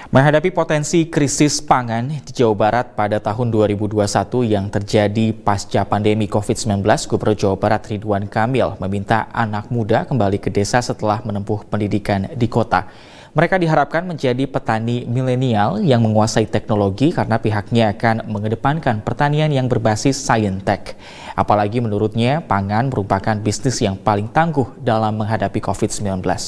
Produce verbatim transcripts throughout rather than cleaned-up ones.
Menghadapi potensi krisis pangan di Jawa Barat pada tahun dua ribu dua puluh satu yang terjadi pasca pandemi covid sembilan belas, Gubernur Jawa Barat Ridwan Kamil meminta anak muda kembali ke desa setelah menempuh pendidikan di kota. Mereka diharapkan menjadi petani milenial yang menguasai teknologi karena pihaknya akan mengedepankan pertanian yang berbasis saintek. Apalagi menurutnya, pangan merupakan bisnis yang paling tangguh dalam menghadapi covid sembilan belas.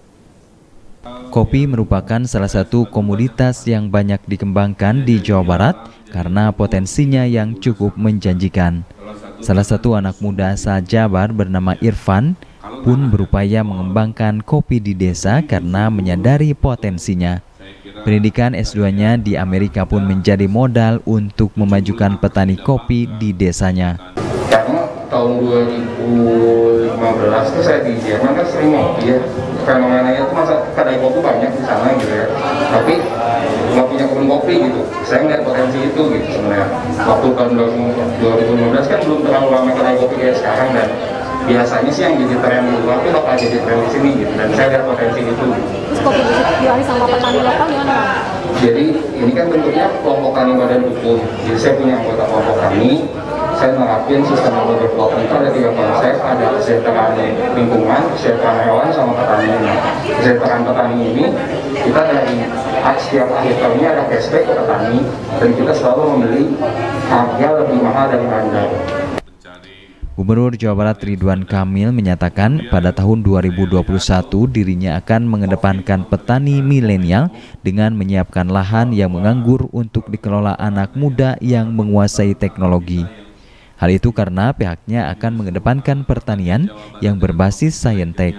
Kopi merupakan salah satu komoditas yang banyak dikembangkan di Jawa Barat karena potensinya yang cukup menjanjikan. Salah satu anak muda asal Jabar bernama Irfan pun berupaya mengembangkan kopi di desa karena menyadari potensinya. Pendidikan S dua-nya di Amerika pun menjadi modal untuk memajukan petani kopi di desanya. Karena tahun dua ribu lima belas itu saya di Jerman kan sering ngopi ya. Fenomenanya itu masa kedai kopi banyak di sana gitu ya. Tapi nggak punya kebun kopi gitu. Saya ngeliat potensi itu gitu sebenarnya. Waktu tahun dua ribu lima belas kan belum terlalu lama kedai kopi kayak sekarang, dan biasanya sih yang jadi tren di luar itu bakal jadi tren di sini gitu. Dan saya lihat potensi itu. Terus kopi dijual sama petani lokal gimana? Jadi ini kan bentuknya kelompok tani badan hukum. Jadi saya punya anggota kelompok tani. Saya menerapin sistem development itu ada tiga konsep, ada kesejahteraan lingkungan, kesejahteraan hewan, sama petani. Kesejahteraan petani ini kita dari setiap akhir tahunnya ada cashback ke petani, dan kita selalu membeli harga lebih mahal dari bandar. Gubernur Jawa Barat Ridwan Kamil menyatakan pada tahun dua ribu dua puluh satu dirinya akan mengedepankan petani milenial dengan menyiapkan lahan yang menganggur untuk dikelola anak muda yang menguasai teknologi. Hal itu karena pihaknya akan mengedepankan pertanian yang berbasis saintek.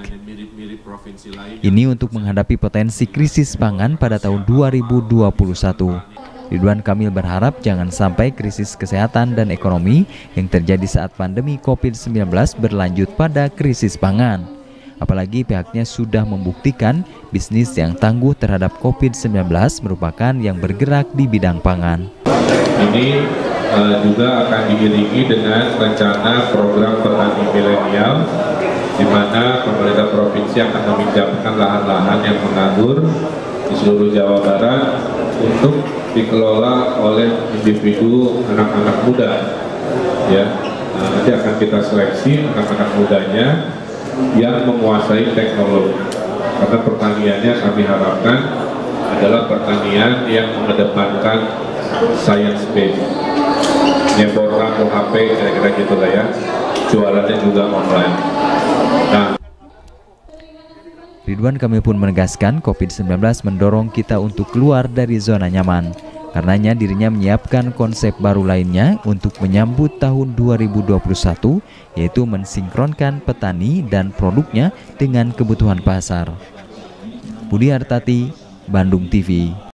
Ini untuk menghadapi potensi krisis pangan pada tahun dua ribu dua puluh satu. Ridwan Kamil berharap jangan sampai krisis kesehatan dan ekonomi yang terjadi saat pandemi covid sembilan belas berlanjut pada krisis pangan. Apalagi pihaknya sudah membuktikan bisnis yang tangguh terhadap covid sembilan belas merupakan yang bergerak di bidang pangan. Ini uh, juga akan diiringi dengan rencana program petani milenial, di mana pemerintah provinsi akan meminjamkan lahan-lahan yang menganggur di seluruh Jawa Barat untuk dikelola oleh individu anak-anak muda. Ya, nah, nanti akan kita seleksi anak-anak mudanya yang menguasai teknologi. Karena pertaniannya kami harapkan adalah pertanian yang mengedepankan science based, nyeborkan ke H P, kira-kira gitu lah ya. Jualannya juga online. Nah, Ridwan Kamil pun menegaskan covid sembilan belas mendorong kita untuk keluar dari zona nyaman. Karenanya dirinya menyiapkan konsep baru lainnya untuk menyambut tahun dua ribu dua puluh satu, yaitu mensinkronkan petani dan produknya dengan kebutuhan pasar. Budi Hartati, Bandung T V.